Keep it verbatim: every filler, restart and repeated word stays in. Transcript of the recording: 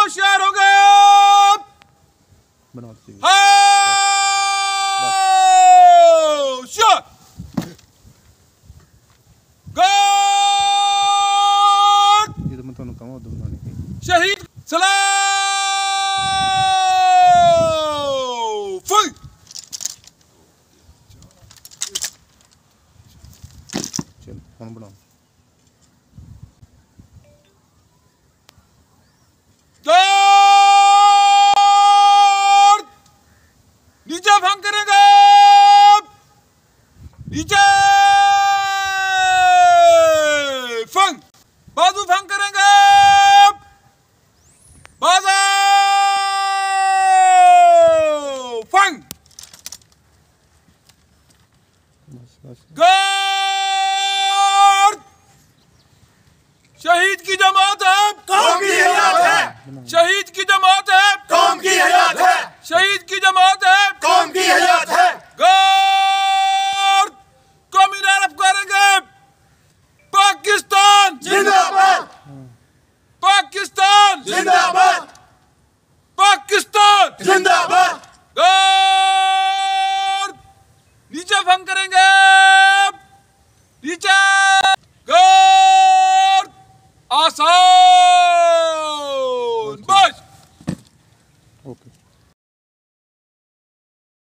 होशियार हो गए। होशियार ਜਦੋਂ ਮੈਂ ਤੁਹਾਨੂੰ ਕਹਾਂ ਉਦੋਂ ਬਣਾਉਣੀ ਪਈ। शहीद सलाम फुल। चल ਹੁਣ ਬਣਾਓ। नीचे भंग करेंगे, नीचे फंग, बाजू भंग करेंगे, बाजू फंग, गार्ड। शहीद की जमात है, कौम की हयात है। शहीद की जमात है, कौम की हयात है। शहीद की जमात है, कौम की हयात